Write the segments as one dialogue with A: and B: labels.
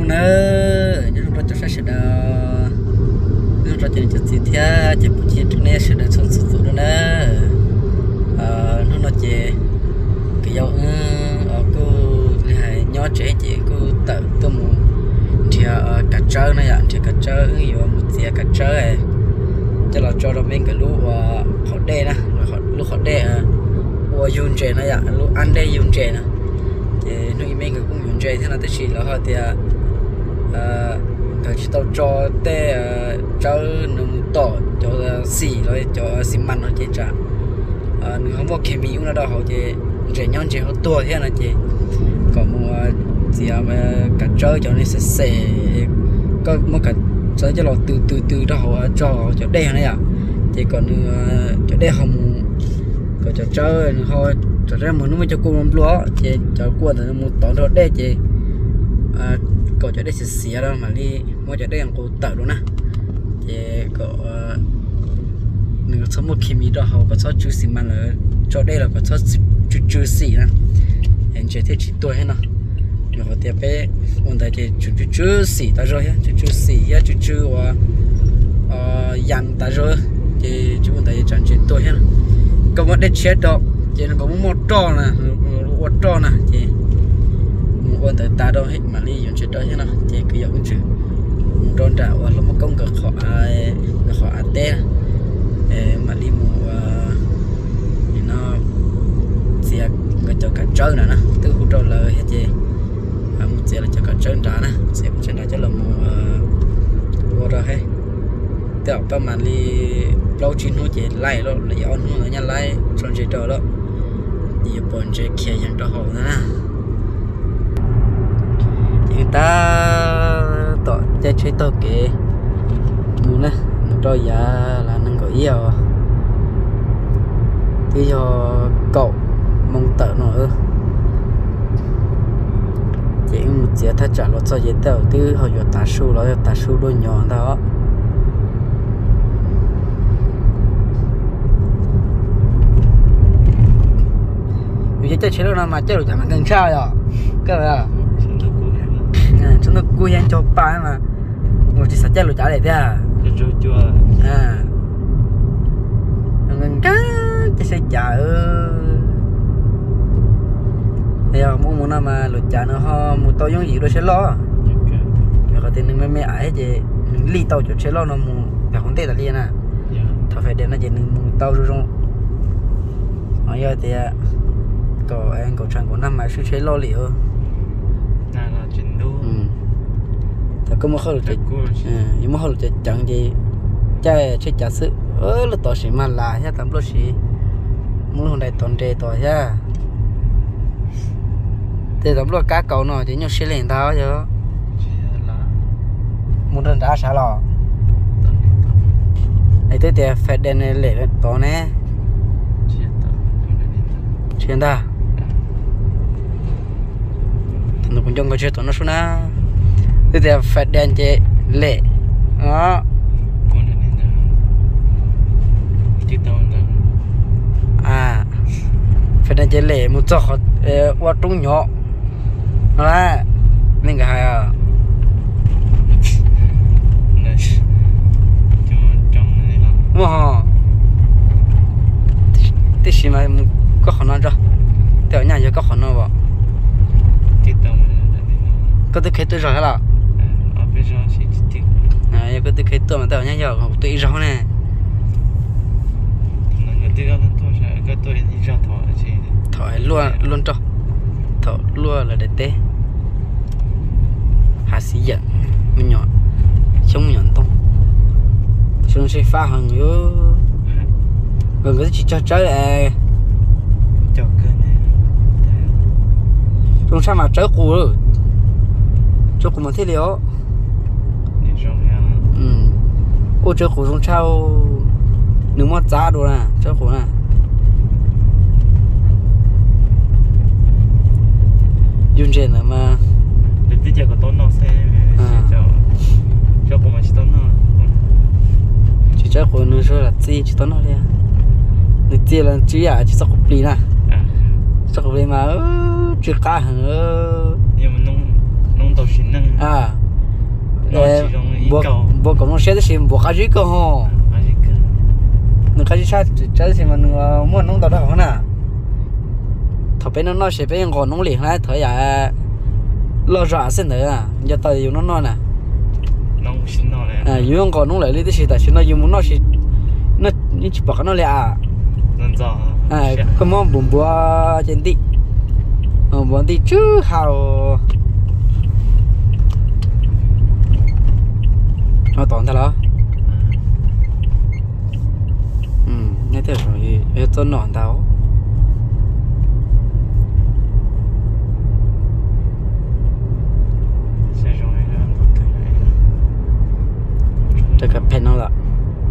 A: nữa nhưng nó cho sẽ đỡ nhưng nó chỉ cho gì thế chỉ một chi trước này sẽ đỡ xong sự nữa nó chỉ cái dấu cô là nhỏ trẻ chỉ cô tự tôi muốn thì cả chơi này ạ thì cả chơi nhiều một chia cả chơi cho là cho mình cái lũ họ đê nè lũ họ đê dùng trẻ này ạ lũ ăn đây dùng trẻ nè thì nuôi mình cũng dùng trẻ thế là tôi chỉ là họ thì cái tàu cho tê cho nó tỏ cho xì rồi cho xi măng nó chỉ trả nếu không có kemi cũng là đó họ chỉ trẻ nhon trẻ họ tua thế là chỉ còn một gì mà cả chơi cho nên sẽ có một cái chơi cho nó từ đó họ cho đen này à thì còn cho đen hồng còn cho chơi thôi cho ra một nó mới cho cô làm lúa thì cho cô là một tón đó đen thì còn cho đen xì đâu mà đi mua cho đen cô tự luôn nè thì có nếu số một khi mi đó họ có số chú xì mà là cho đây là có số chú xì nè em chơi thì chỉ tuổi hết nè rồi họ tiếp bé ôn tại thì chú xì ta rồi á chú xì á chú dàn ta rồi thì chú ôn tại chọn chuyện tuổi hết nè có một để chết đó thì nó có một trò nè thì ôn tại ta đâu hết mà đi dùng chuyện đó hết nè thì cứ dùng chuyện đòn đạo và lúc mà công cực họ tê mà đi mua thì nó sẽ cho cả trơn nè từ hỗ trợ lời hết gì một sẽ là cho cả trơn trả nè sẽ trên đó cho là mua rồi hết tiểu các bạn đi lâu chín hỗ trợ lại rồi lấy on hỗ nhà lại trong chế độ đó thì bọn chế kia yang đó hậu nè người ta tỏ chơi tao kể muốn nè rồi giờ là nâng gọi yêu thì cho cậu mong tợ nữa chỉ một chiếc thắt chặt nó cho dễ tàu từ họ vừa tạt su nó tạt su đôi nhỏ đó vì chơi chơi đâu mà chơi được chẳng cần sao rồi cái này chúng nó cùi anh cho ba mà một chiếc sắt chơi được trả lại thế à
B: chua
A: mình cá cái xe chợ thì muốn nào mà lột chả nó ho một tàu giống gì đôi xe lo rồi có thể mình mẹ ấy thì mình ly tàu chỗ xe lo nó muốn phải không tệ là liền à thôi phải đem nó chỉ mình một tàu rồi không ở giờ thì có anh có chẳng có năm mà suy xe lo liệu
B: là chuyện đâu
A: thì có một khâu là nhưng mà khâu là chẳng gì chơi chơi giả sử là tao sẽ mà là nhá tạm lúc gì muốn hôm nay tuần trễ tao nhá thì tạm lúc cá cầu nó thì nhau sẽ lên tao chứ muốn đơn đã xả lò ấy tới thì phải đèn này lệ tao nè chuyện ta nó cũng trong cái chuyện tao nó xuống na tới thì phải đèn chế lệ đó phải nên chơi lệ một chỗ qua trung nhỏ là nên cái hay à wow tí xí mà có khả năng cho tiểu nhà giờ có khả năng vào có tôi thấy tôi rồi là có tôi thấy tôi mà tiểu nhà giờ tôi rõ nè thổi luôn cho thổi luôn là để tê hạt xí giận mình nhọn chống nhọn tông chúng sẽ pha hàng nữa rồi cái chỉ cho chơi này
B: cho cơ này
A: chúng sao mà chơi cù rồi chơi cù mà thế liệu ô chơi cù chúng sao nếu mà giá đồ nè chơi cù nè dùng trên là mà
B: để tí giờ có tốn nó sẽ cho cô mà chỉ tốn nó
A: chỉ cho cô nó rồi là gì chỉ tốn nó đi à để tiền là chỉ chỉ sao cục lì nè sao cục lì mà chỉ cá hả
B: nhưng mà nông tàu xin năng
A: bố cũng nó sẽ được xem bố cái gì cơ hồ nó cái gì sao chơi thì mà nó muốn nó tao đó nè thằng bé nó sẽ bé còn nó liền lại thời à lo rõ xem nữa à giờ tao dùng nó nè dùng còn nó lại lấy cái tại nó dùng nó chỉ bỏ nó lại có món bún bò trên tí bún tí chứ hào nó toàn thế đó nghe theo rồi tôi nón tao这个骗到了，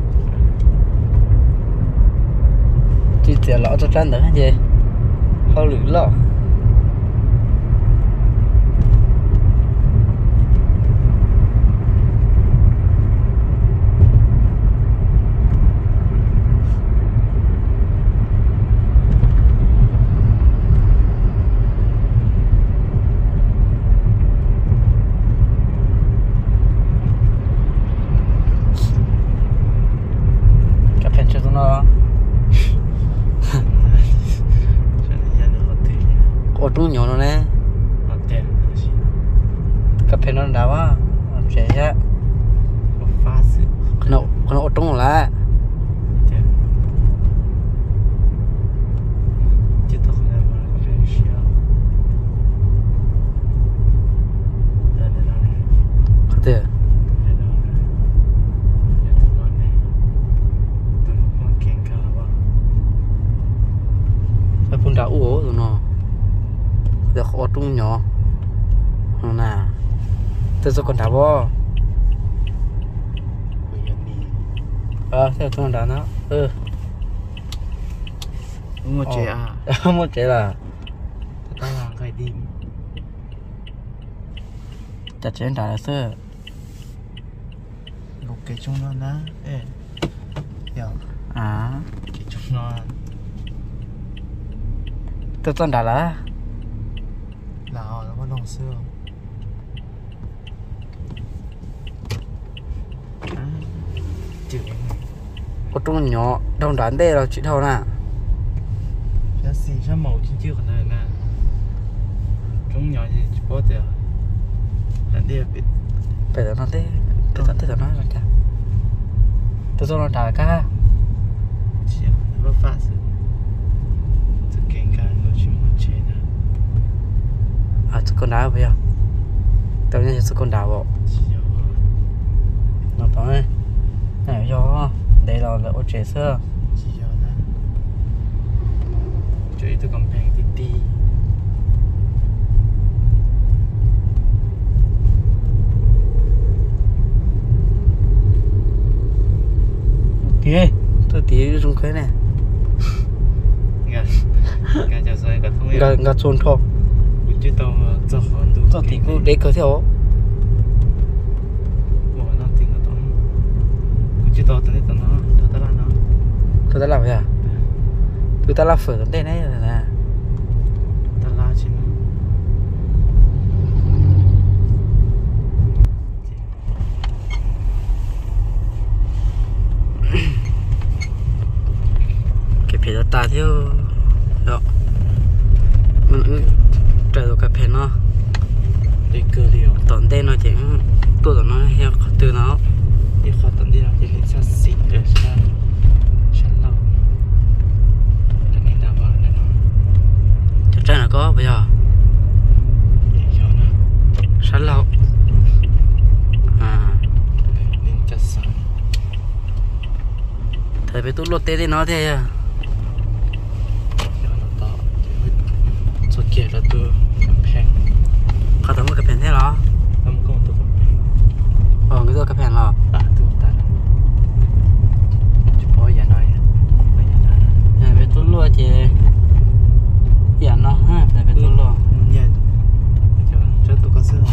A: 这这老子站的看见，好绿了。ở trong nhỏ nó nè cà phê nó đào á trẻ á nó ở trong là đã uống rồi nó được ở trong nhỏ nè tôi sẽ còn thả bo theo trong đó nó
B: một trẻ à
A: một trẻ là
B: tao làm cái đi
A: chặt chém đã là sơ
B: một cái trong nó ná hiểu cái trong nó
A: tôi toàn đã là
B: nào nó có đồng xưa chữ
A: ở trong nhỏ đồng đán đây là chị thâu nè
B: cái gì sao màu chính chưa còn này nè trong nhỏ gì chỉ có tiền đàn đi bị
A: phải nó thế tôi nó là cả tôi cho nó trả cả
B: chỉ nó phát sự
A: à con đá bây giờ tao nhớ con đá bộ nó bảo này do đây là ô trẻ sơ
B: chơi từ cầm bèn tí tí
A: kìa tôi tí trong cái này
B: gà chả sai cả thông
A: gà trôn thôi
B: chứ tao cho hơn đủ
A: cho tí cũng để cơ theo
B: bỏ nó tính nó tao chứ tao tính tao nó tao là nó
A: tôi đã làm vậy à tôi đã làm phở đây này rồi nè
B: tao là chứ
A: cái phía ta theo đó mình trời rồi cà phê nó
B: để cơ điều
A: tận đây nó chỉ tôi tụi nó theo từ nó
B: đi khỏi tận đi nào chỉ lấy xa xịn để xa xa lâu cho nên đã vào này nó
A: chắc chắn là có bây giờ
B: để cho nó
A: xa lâu
B: nên chắc sao
A: thời phải tôi lột tê đi nó thế à
B: kia là tôi phèn
A: có tấm cái phèn thế đó
B: không có tôi
A: cái tôi cái phèn là
B: tôi ta chụp bó giả nói
A: à với tôi luôn chị giả nó ha phải với tôi luôn
B: nhận cho tôi có sức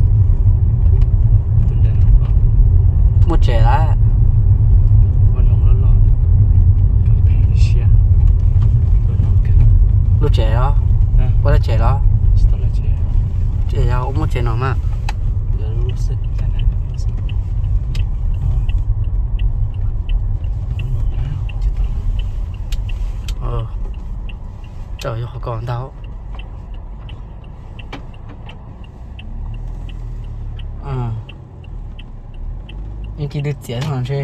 B: tôi nhận
A: một trẻ lá
B: còn lòng lo cầm phèn xia
A: lúc trẻ đó qua là trẻ đó trẻ đâu cũng một trẻ nào mà
B: là lúc sức cái này
A: trời họ còn đâu những cái đứa trẻ thằng chơi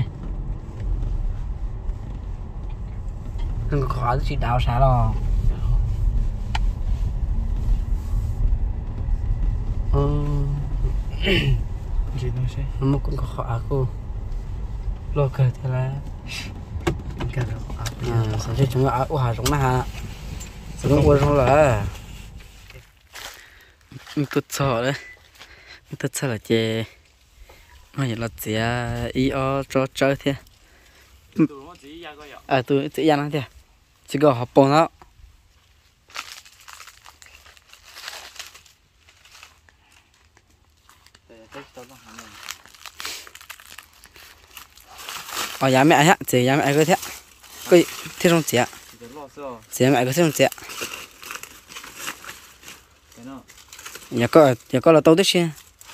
A: đừng có khó chỉ đào xả lo
B: gì đâu chứ
A: mà cũng có khó cô lo cơ thì là
B: cái đó
A: sao chứ chúng nó ở hà giống na sao nó uống xong là tôi sợ đấy tôi sợ là chè nó là chè ý ở cho chơi thế tôi chỉ ăn thế chỉ có học bông đó nhà mẹ nhá chị nhà mẹ cái thế cái thế trong chị chị mẹ cái thế trong chị nhà có là tao đấy chứ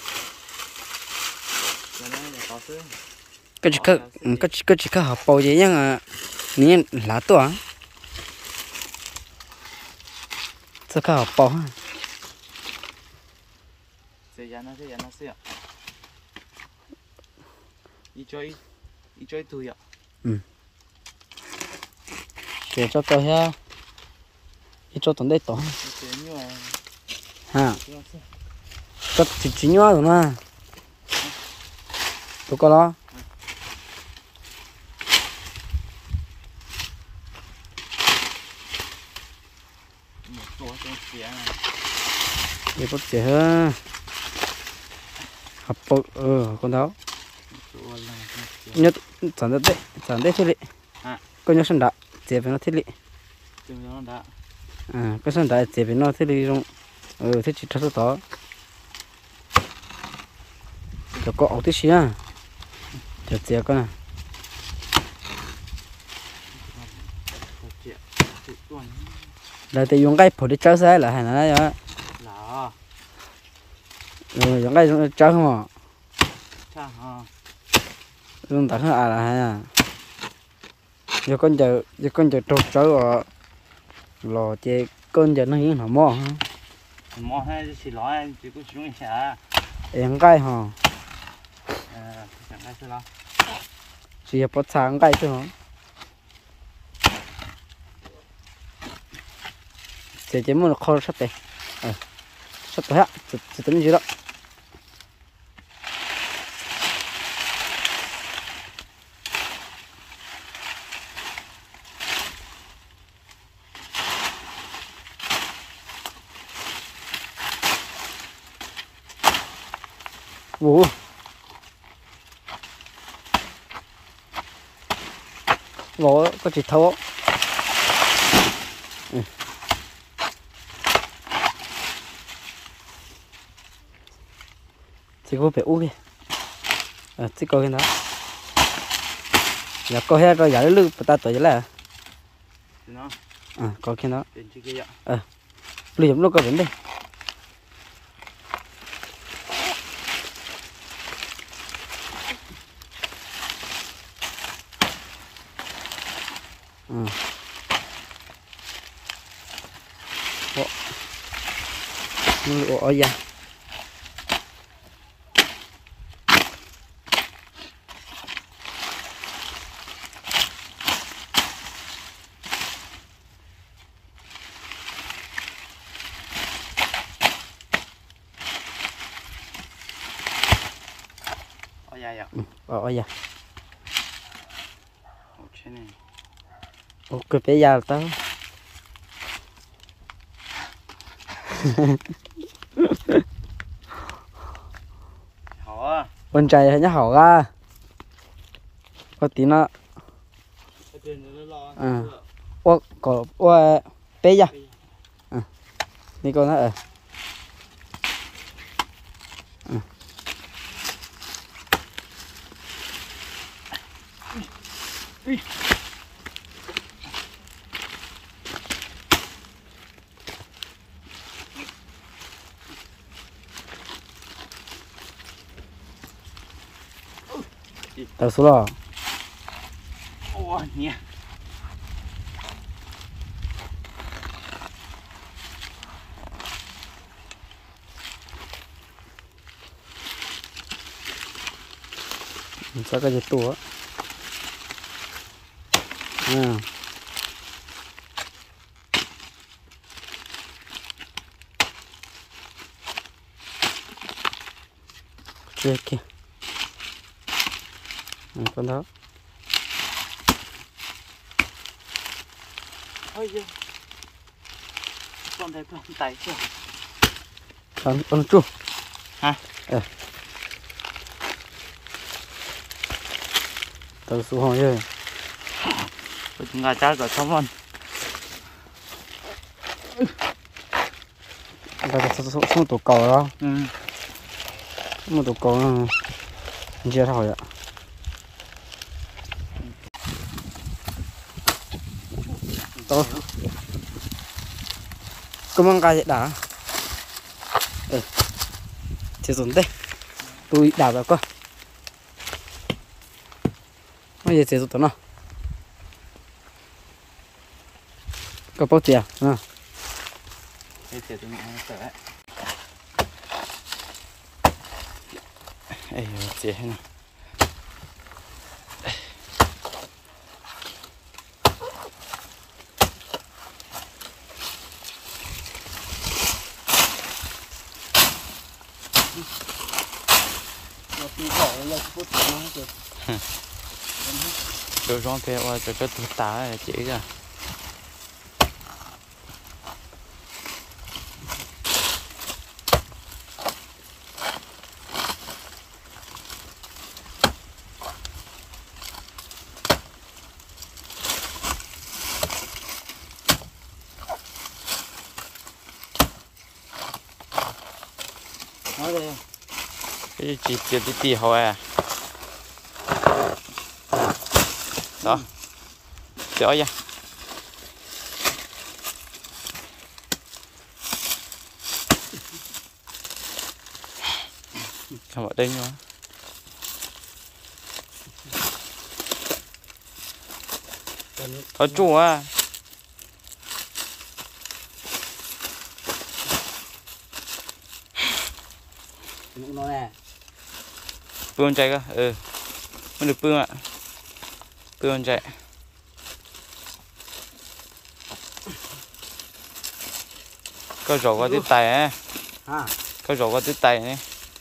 A: cái chỉ có học bao gì nhưng nhưng là tuổi sao có học bao ha
B: ý chơi thui ạ
A: để cho tôi ha ý cho tận đây tổ ha có chỉ nhỏ rồi mà tôi có lo để có trẻ hơn học bộ con tháo nhất sản xuất thiết bị có nhớ sản đạo chế phải nó thiết bị cái sản đạo chế phải nó thiết bị trong thiết chỉ thật đó cho có ổ tí xíu à cho chế con à đây thì dùng cái phổ để chơi xe là hay là đó dùng cái chơi không à dùng tặng hết là hay à giờ con chờ trộn chơi ở lò chế con giờ nó như nó
B: mò hay chỉ nói chỉ có chúng mình
A: em cái hả
B: chẳng ai chơi lo
A: chỉ bắt sáng cái thôi hả chỉ muốn kho sắp đây sắp tới chỉ tính gì đó Ủa Ngộ có chỉ thấu chỉ có phải uống kìa chỉ có cái đó giờ có hết rồi giờ lư ta tới là có cái đó lư giống lúc có vấn đề ở da ở da ok bây giờ tao con trai hay nhá hổ ra có tí nó có bé ra đi con nó tao số lo cho cái gì tua kia kìa con đó
B: ôi giời con thấy con tay chưa
A: con chu
B: hả
A: tao xuống hỏi rồi
B: chúng ta chắc có xong luôn
A: ta xuống tổ cầu đó một tổ cầu chia thôi ạ tôi có mong cái gì đã chỉ dùng đây tôi đào được cơ bây giờ chỉ dùng tao nào có bao tiền à
B: đây thì tôi ăn sợ đấy
A: ấy chị hay nào
B: đồ rong kêu cho cái tụt tá chỉ ra
A: nói đây
B: cái chỉ tiền tí thôi à đó chở ra không ở đây nữa có chủ à
A: nó nè
B: bươn chạy cơ không được bươn ạ bươn chạy có rổ qua tiếp tay á có rổ qua tiếp tay này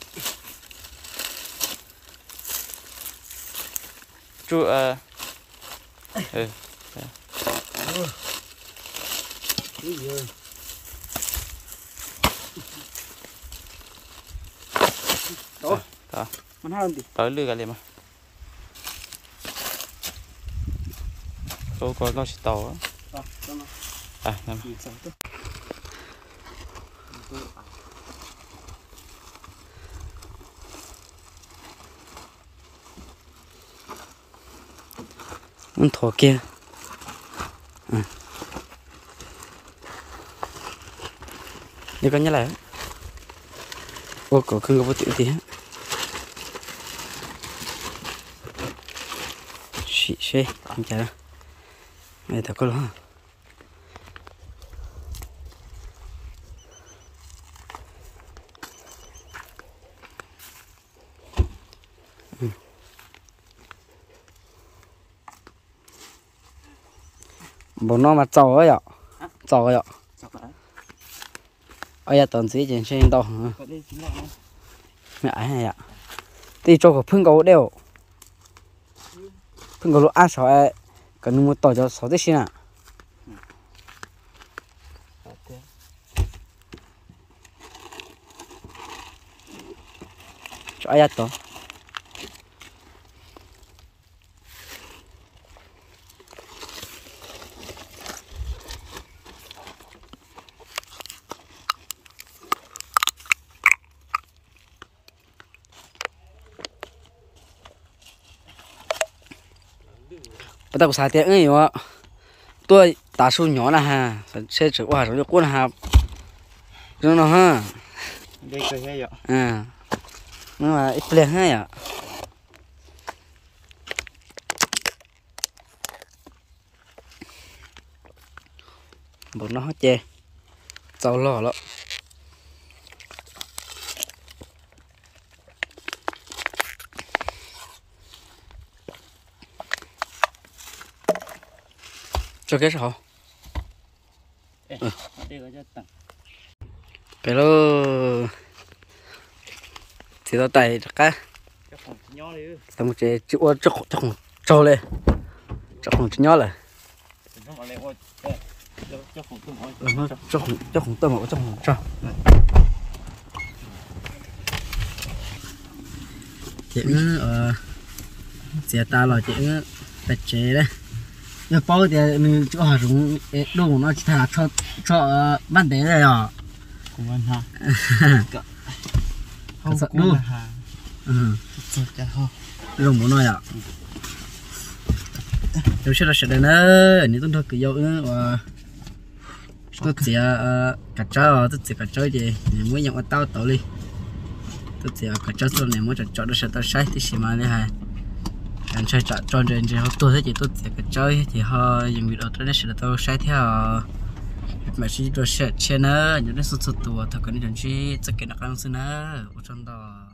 B: chú
A: đó mình hai lần đi
B: tới lừa cái mà tôi coi nó sẽ to á nằm
A: con thỏ kia đi con nhớ lại ô có khưng có tiểu tí xí anh chả này thật có lo bố nó mà trâu ấy ạ trâu ấy ạ ơi à tuần gì trên trên đâu mẹ ấy này ạ thì cho có phun gấu đều phun gấu ăn sỏi ấy cần mua tỏi cho sỏi thế xin à cho ai to bắt đầu xài tiền ấy mà tôi打数nhỏ là ha sẽ chịu qua rồi cũng là rồi nó ha
B: đây coi hay vậy
A: nhưng mà ít liền hay à bọn nó chê trâu lò lắm cho cái sao
B: đây có cho tặng
A: cái đó thì tao tay cái
B: cho phòng nhỏ đi
A: tao một chế chịu cho trâu lên cho không nhỏ là
B: nó mà lên ôi cho phòng tôm ôi
A: cho không tôm ở trong cho chị ta là chị bạch chế đấy nhưng bao thì mình chỗ họ dùng đồ nó chỉ là cho ban đế này à
B: cùng ăn ha
A: không sợ đu
B: chả ho
A: dùng muốn nói à tôi sẽ đến nữa nếu tôi cứ dâu nữa và tôi sẽ cắt cho tôi sẽ cắt cho gì mới nhận tao tao đi tôi sẽ cắt cho sau này mới chọn được sẽ tao sai thì xí mà này hay anh chơi chọn trên thì họ tôi thấy chỉ tôi sẽ cắt cho thì họ dùng video đó sẽ là tao sai theo mà chỉ tôi sẽ channel những cái số tuổi thật cái này chỉ tất cả các anh xin nữa ở trong đó